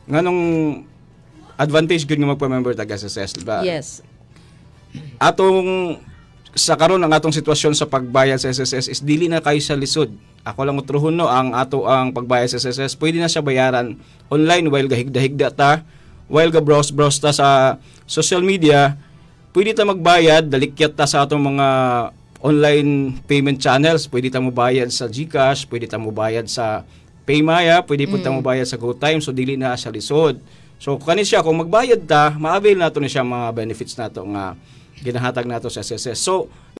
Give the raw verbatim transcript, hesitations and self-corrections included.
nganong advantage gyud nga magpa-member tag S S S, diba? Yes. Atong sa karon ang atong sitwasyon sa pagbayad sa S S S is dili na kayo sa lisod. Ako lang utruhon no ang ato ang pagbayad sa S S S, pwede na siya bayaran online while gahigda-higda ta, while ga browse-browse ta sa social media, pwede ta magbayad, dalikyat ta sa atong mga online payment channels, pwede ta mo bayad sa GCash, pwede ta mo bayad sa Paymaya, pwede po mm. ta mo bayad sa GoTime, so dili na sa lisod. So kani siya kung magbayad ta, ma-avail nato ni siya mga benefits nato nga ginahatag nato sa S S S. So